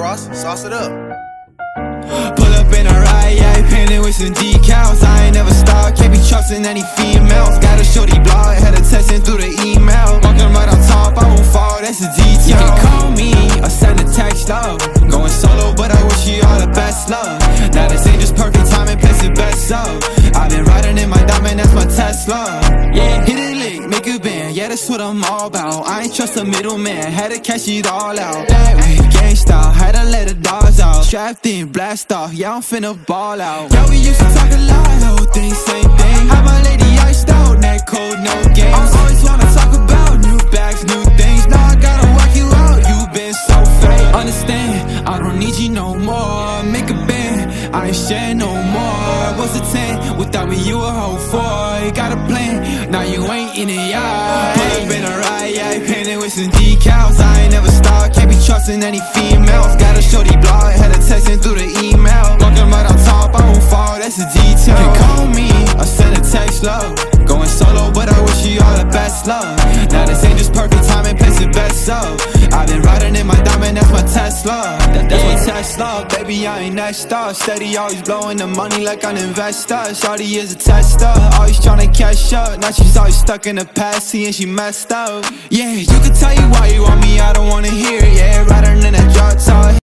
Ross, sauce it up. Pull up in a ride, yeah, painted with some decals. I ain't never stopped, can't be trusting any females. Got a shorty blog, had her texting through the email. Walking right on top, I won't fall, that's a detail. You can call me or send a text, love. Going solo, but I wish you all the best, love. Now this ain't just perfect timing, place it best up. I've been riding in my diamond, that's my Tesla. Yeah, hit it lick, make a band, yeah, that's what I'm all about. I ain't trust a middleman, had to cash it all out. That way, gang style, had to let the dogs out. Strapped in, blast off, yeah, I'm finna ball out. Yeah, we used to talk a lot, whole thing, same thing. Have my lady iced out, neck cold, no games. I always wanna talk about new bags, new things. Now I gotta work you out, you been so fake. Understand, I don't need you no more. Make a band, I ain't sharing no more. What's a 10? Without me, you a whole 4. You got a plan, now you ain't in the yard. Pull up in a ride, yeah, painted with some decals. I ain't never stopped, can't be trusting any females. Got a shorty blog, had her texting through the email. Walking right on top, I won't fall, that's a detail. You can call me or send a text, love. Going solo, but I wish you all the best, love. Now this ain't just perfect timing, place it best up. I've been riding in my diamond, that's my Tesla. That's my Tesla, baby, I ain't next up. Steady, always blowing the money like an investor. Shawty is a tester, always tryna catch up. Now she's always stuck in the past, seeing she messed up. Yeah, you can tell you why you want me, I don't wanna hear it. Yeah, riding in that drop top.